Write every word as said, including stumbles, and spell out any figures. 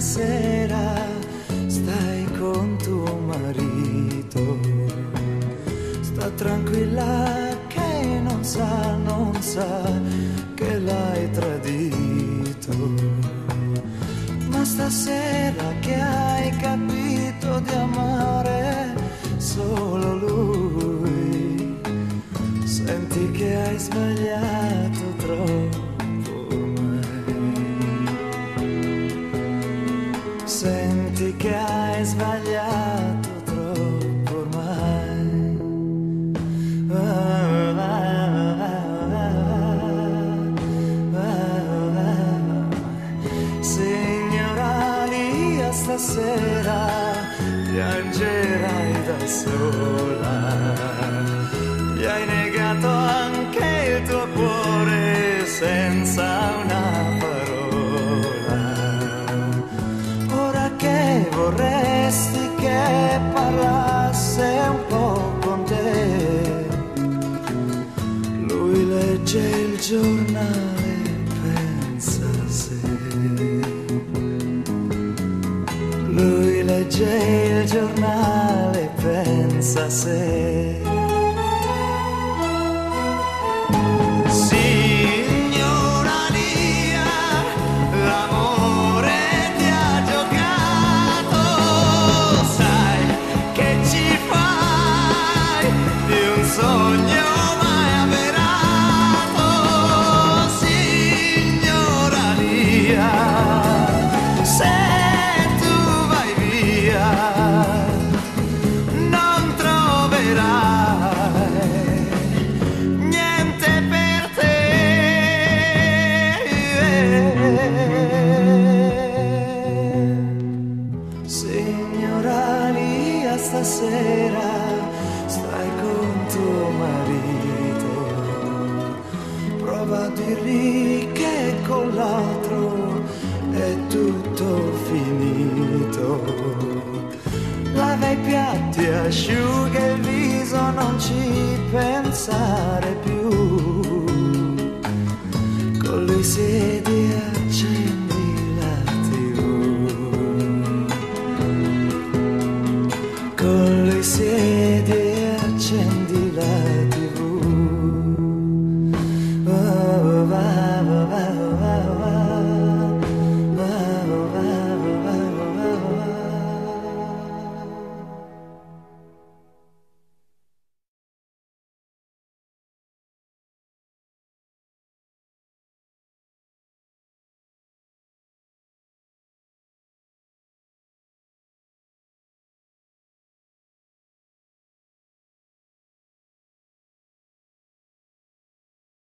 stasera stai con tuo marito, sta tranquilla che non sa, non sa che l'hai tradito, ma stasera che hai capito di amare solo lui, senti che hai sbagliato troppo. Senti che hai sbagliato troppo ormai. Ah, ah, ah, ah. Signora Lia, stasera piangerai da sola. Gli hai negato anche il tuo cuore senza una parola. Vorresti che parlasse un po' con te. Lui legge il giornale, pensa a sé. Lui legge il giornale, pensa a sé. Signora Lia, stasera stai con tuo marito, prova a dirgli che con l'altro è tutto finito. Lava i piatti, asciuga il viso, non ci pensare più. Con lui si